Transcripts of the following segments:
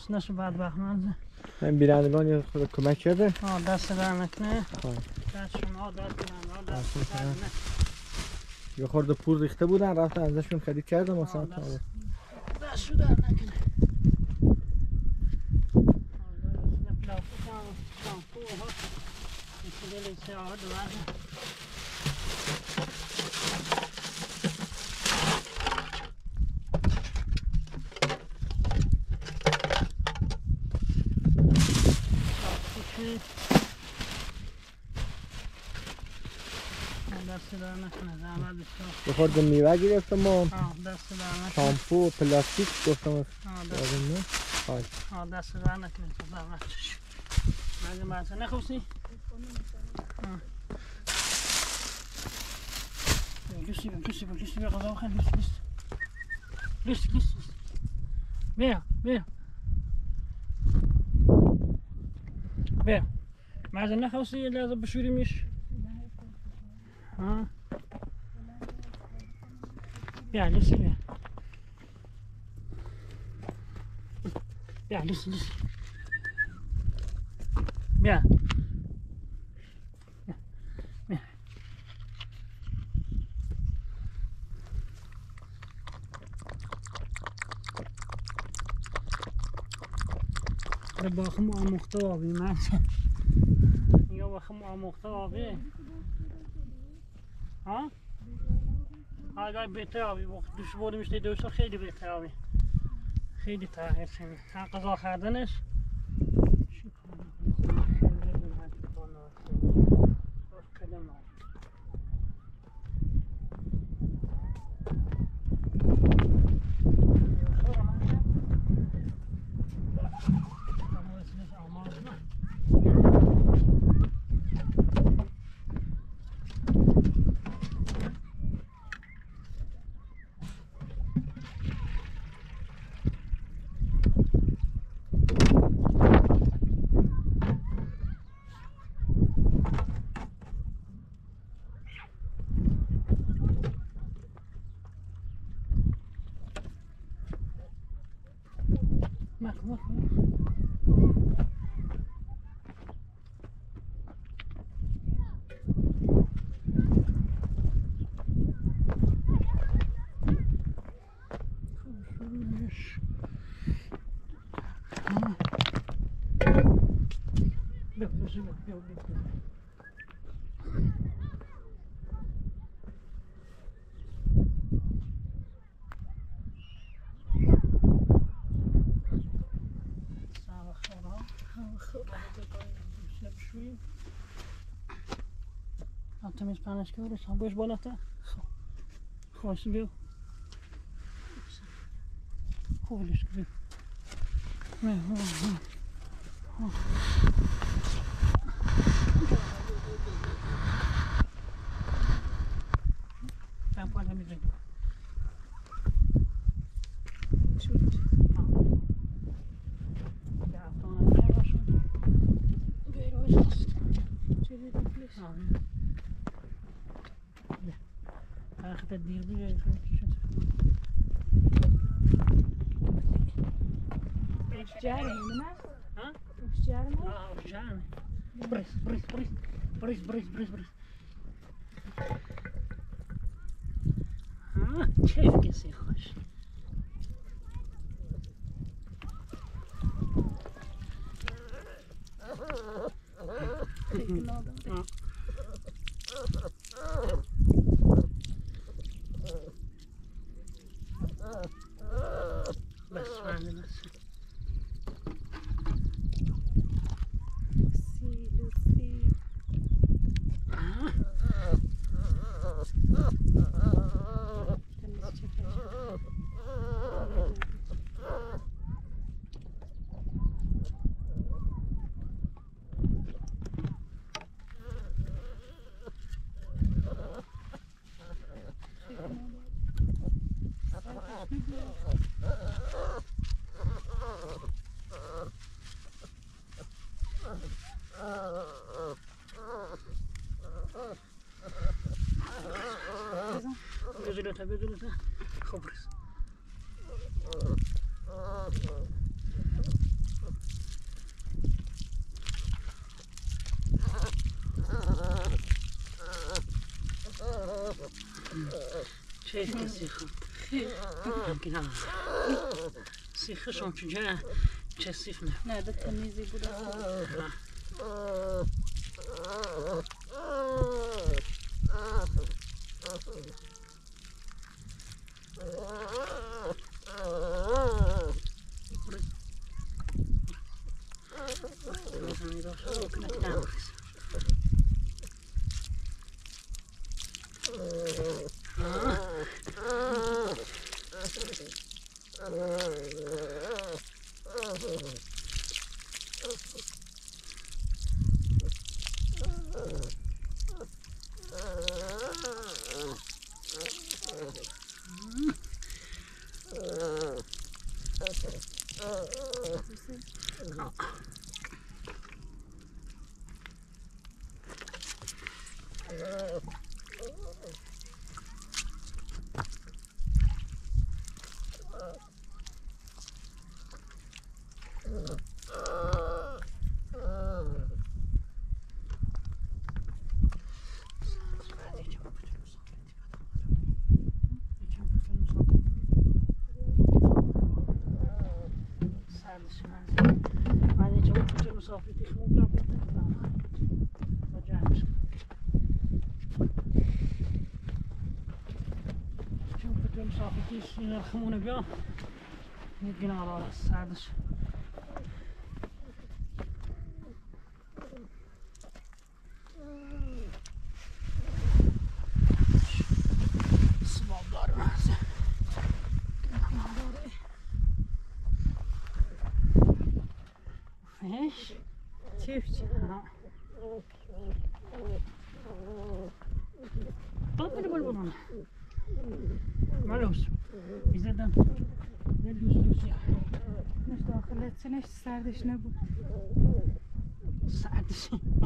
نشو بدبخت من. من بینندگان یه خود کمک کرده؟ دست در نکنه. دست شما دست من دست در نکنه. یه خورده پول ریخته بودن رفتن ازشون خرید کردم مثلا دست شو در نکنه. یه خورده میوه گرفتم و شامپو و پلاستیک گفتم دست در نکنه مگه مرسه نخواستی؟ لوسی بیا غذا بخیر لوسی بیا مرسه نخواستی یه لحظه بشوریمش بیا لوسی بیا لوسی بیا با خم آموخته آبی من یا با خم آموخته آبی ها؟ اگر بهتر آبی دوش بودیمش دوستا خیلی بهتر آبی خیلی تغییر شده هر غذا خوردنش تمیز پنش که برش هم باش بالاتر خوش بیو خوبش که بیو ben pala mi drink shoot ya sonra ne var şu böyle olacak şöyle bir place آخه دیر بیای Ufciare, non è? Ufciare? Ufciare. Bris. کیف کسی خوش بس فهمیدم خب شايف السيخة كده السيخة شلون تجاه تشسفنا لا ده التمييزي بودا يرخمون بياه يدقنا على السادس الصباب دار معزة ايش؟ شوف طب بالبطن معلوش إذا دم ندوس يا مش داخلت سنش سردش نبو ساعدش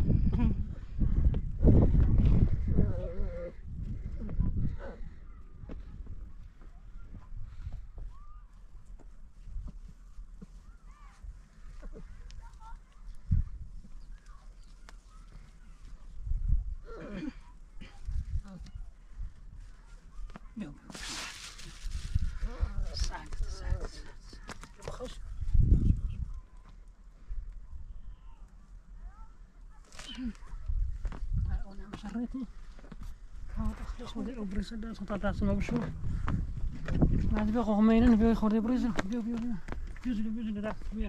خذي أبرز ده سطح سما بشوف ما عاد بياخذ همينين بياخذ خذي أبرز بيزل ده بيه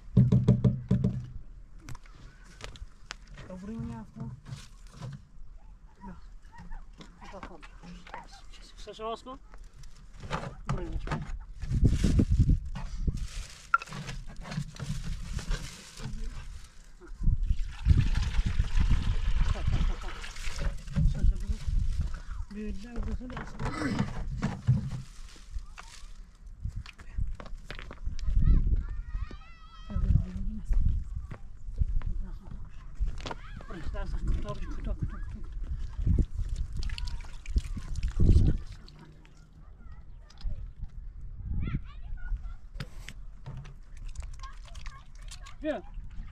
أبرين يا أخو شو أصله أبرين Yeah.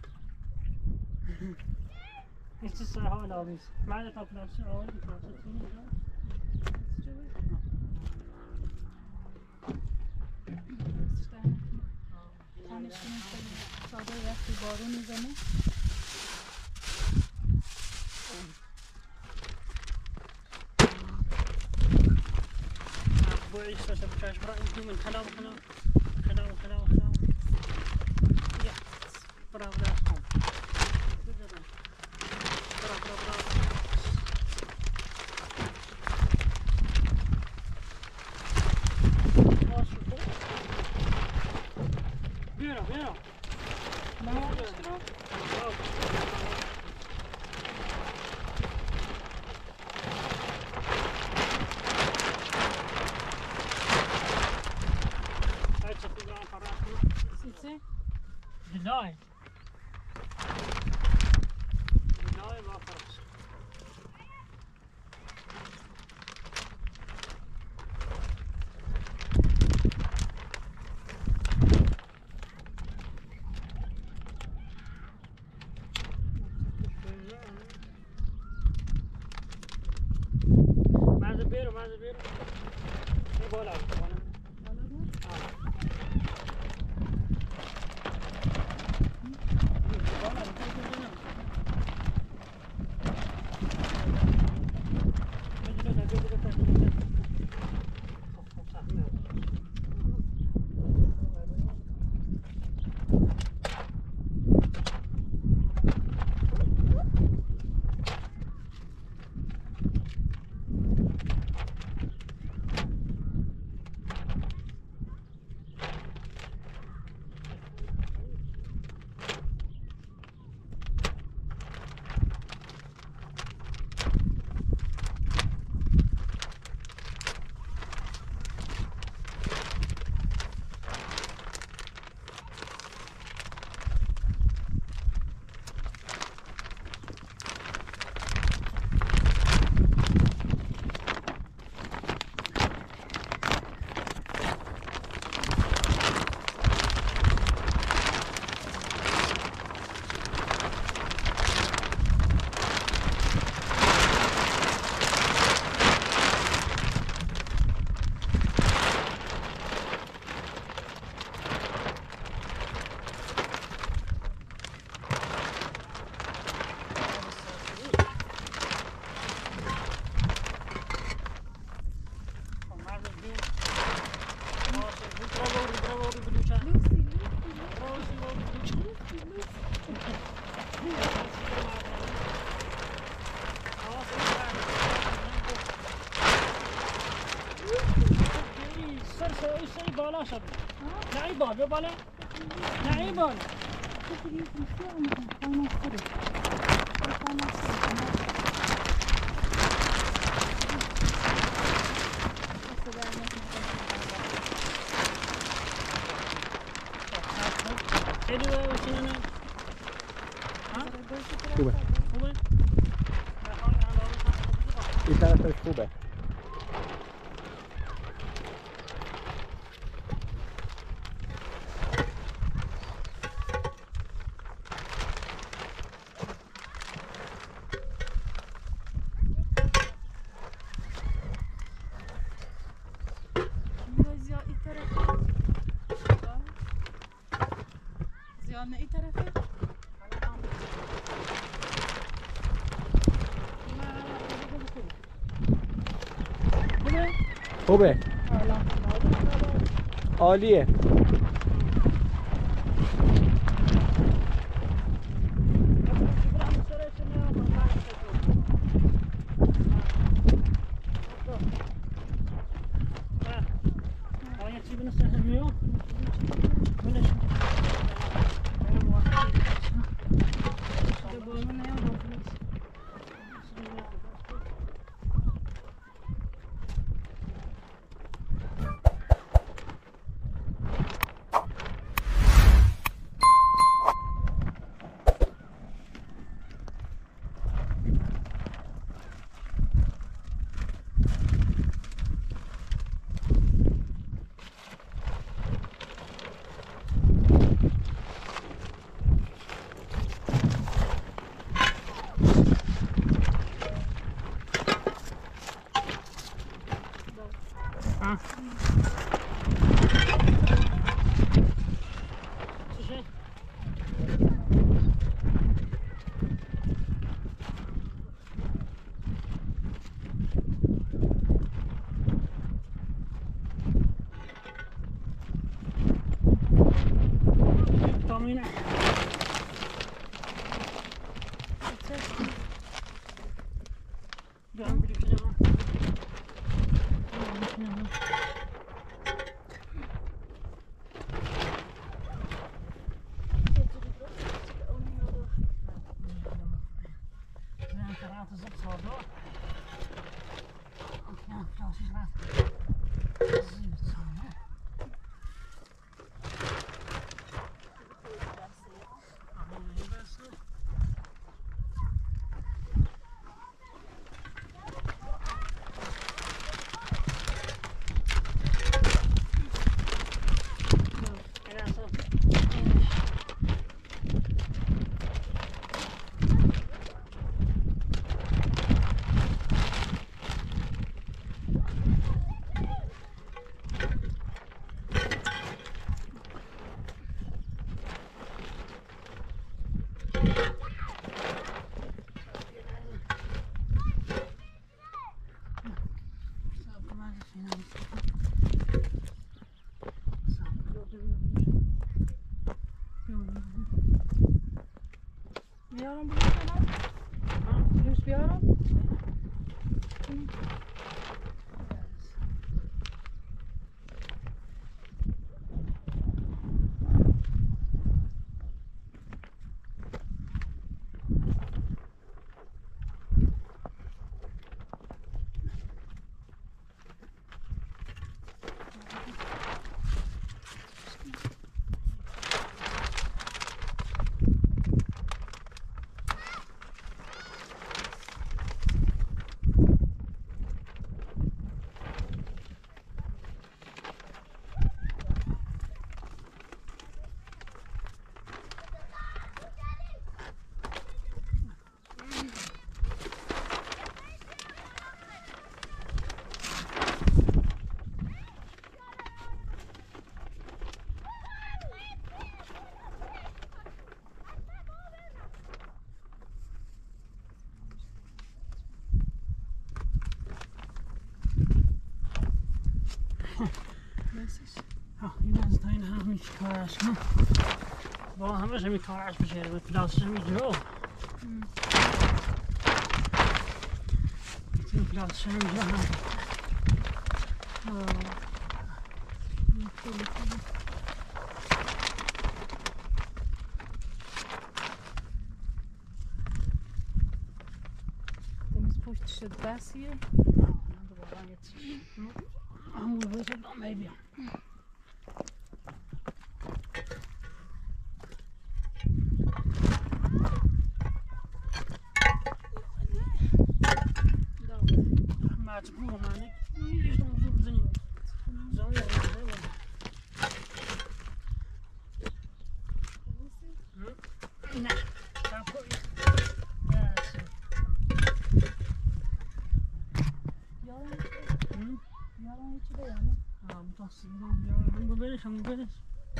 It's just how it always. Meine Top Nation always because it's in the ساده وقتی بارون میزنه باید ساشه بچهش برای این من خلاو یا برای دستم Bien. بیر یه بالا کنم بالا شد نه بالا بالا نه بالا خوبه خوبه این طرفش خوبه زیاد نه این طرفه خوبه عالیه بیارم بلوش بیارم این از تا این هم هیچ کارش نه با همه همی کارش بشه به پلاسش همی جلو این پلاسش همی جلو هم تمیز پشت شد بسیه دوباره یه همون باید دامه بیام مجبور منه نیشتم زور بزنیم زمان نه سب کنید یارم یه چی بیانه متاسفم یارم برش همون برش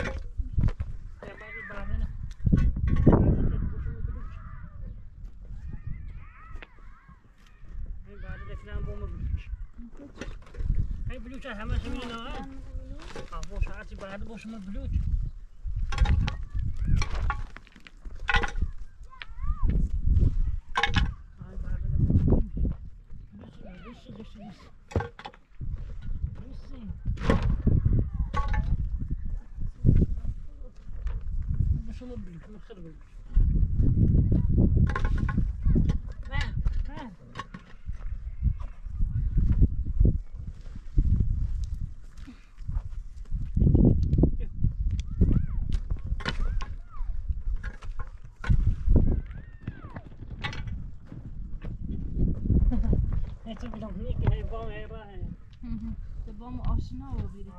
بعد نه بعد دفنم بوم بلوچ این بلوچ همه شما اینا با ساعتی بعد با شما بلوچ شما بلوچ خیلی بلوچ تو بیدم نیکی های بام های راه های تو بام آشنا رو بیریم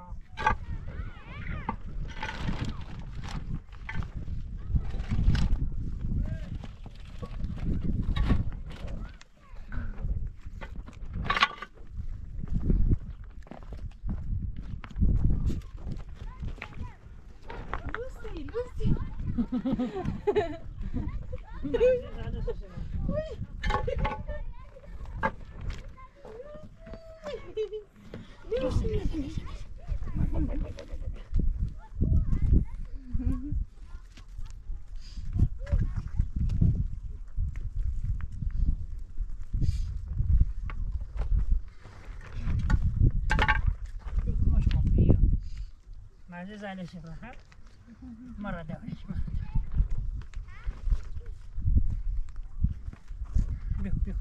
لوسی مازه زاله شبه ها مرة دورش بيو بيو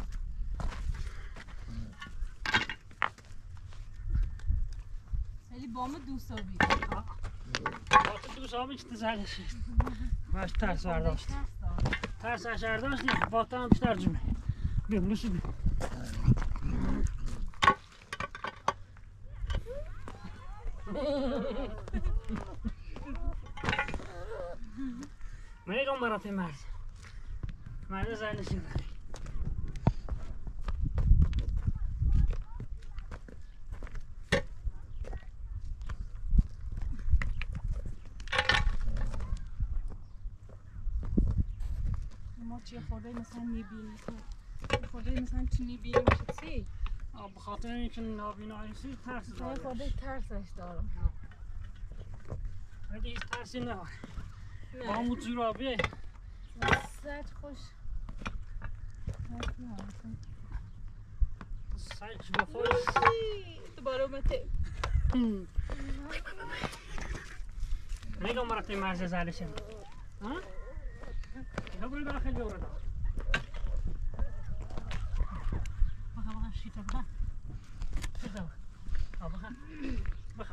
خیلی بام دوستابی دوست آبی چه زاله شد ماش ترس برداشت ترس اشار داشت با تا هم بیشتر جمعه بيو لوسو بيو میگم برات مرد زاله شد ما چیه خورده مثلا میبینیم خورده مثلا چی میبینیم چی به خاطر اینکه نابینایی سی ترس داره خورده ترسش دارم ولی هیچ ترسی نداره با همون جورابیه زد خوش Site before. دوباره اومده. میگم مرتی مرز زالشم. ها؟ نبود داخل جورا. بخا شیتا بخا. شیتا بخا. بخا.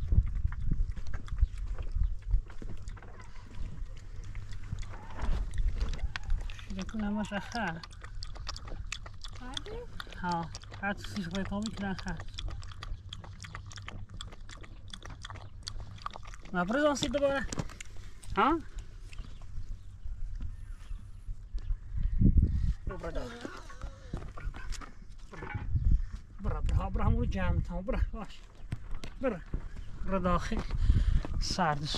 شیتا ماش خا. ها. هات سیخ بکامی کنن خا. ما برو سید دوباره. ها؟ برا همون جمع تام برا باش برا داخل سردش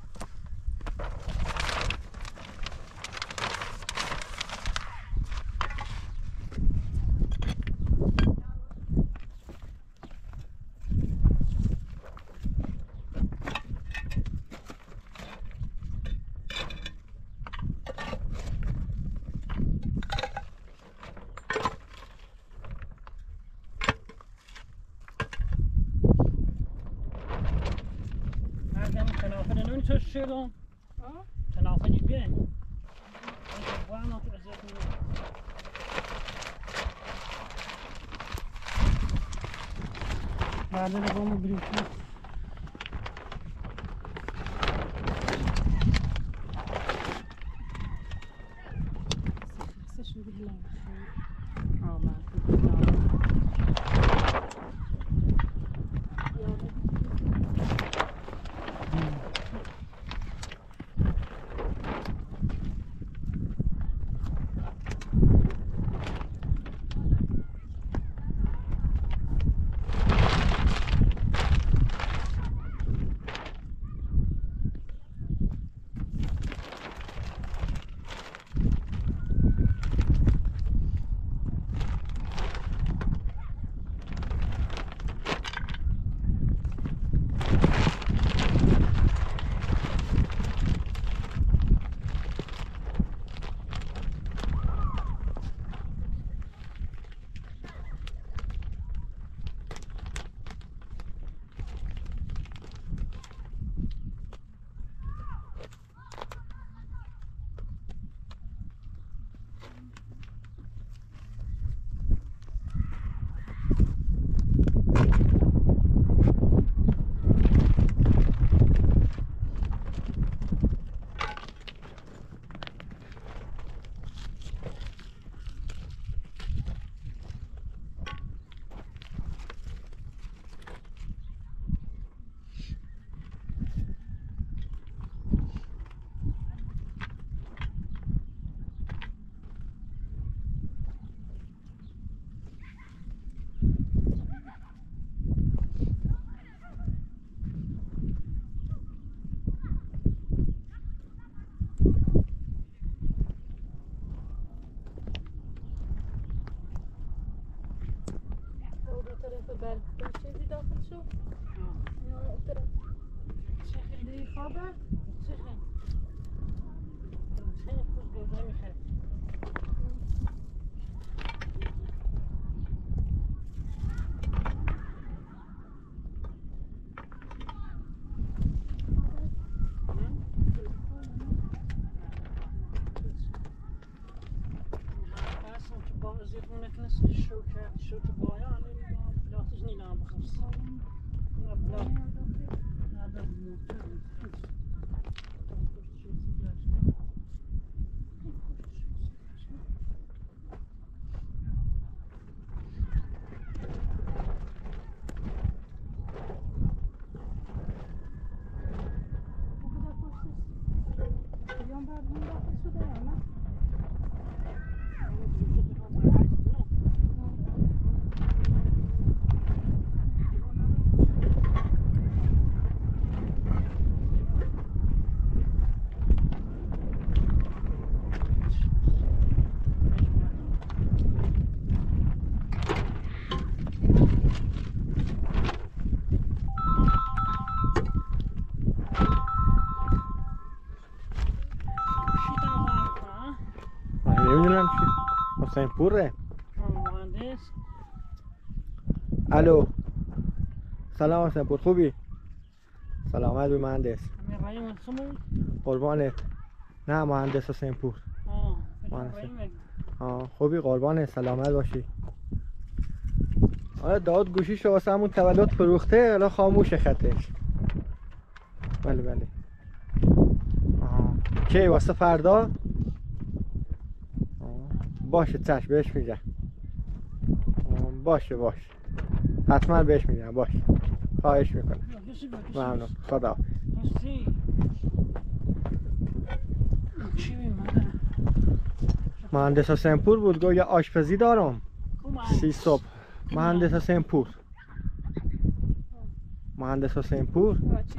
شدم تنافنی بین وانا تزيد بعدين قوموا بريكو چیزی داخل شو؟ چه خوابه؟ خیلی خوب گفته میخواد شو تو باید لاتش نیلام بخورس هذا حسین پوره. مهندس. الو سلام حسین پور، خوبی؟ سلامت بی مهندس. همین رحیم خمون. قربانت. نه مهندس حسین پور. مهندس. خوبی قربانت، سلامت باشی. آره داد گوشیش رو واسه همون تولد فروخته، حالا خاموشه خطش. بله بله. کی واسه فردا؟ باشه چشم بهش میگم. باشه حتما بهش میگم. باشه خواهش میکنم. ممنون. خدا. مهندس حسین پور بود، گفت یه آشپزی دارم 30 صبح. مهندس حسین پور. مهندس حسین پور.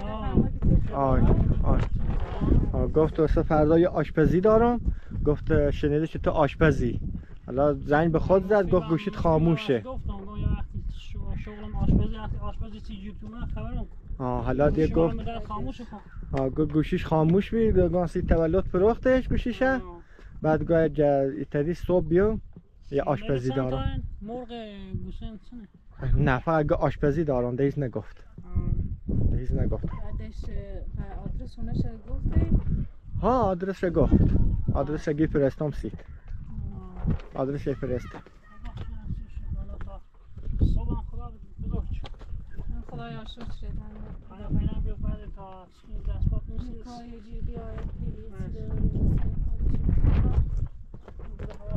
گفت واسه فردا یه آشپزی دارم. گفت شنیده که تو آشپزی. حالا زنگ به خود زد، گفت گوشیت خاموشه. شغلم آشپزی چی تو من خبرم. حالا دیگه گفت گفت گوشیش خاموش بید، گاسی تولد فروختش گوشیشه. بعد گفت ایتری صبح بیام یه آشپزی دارم. مرغ گوسفند چنه؟ نه فقط آشپزی دارم، دیز نگفت. دیز نگفت. بعدش آدرس اونش گفته؟ ها آدرس گفت. آدرس گی فرستم سیت. آدرس فرست. صبح خدا بزرگ. خدایا شکر حالا فعلا بیا بعد تا دست پات نیست. کاری جدی آید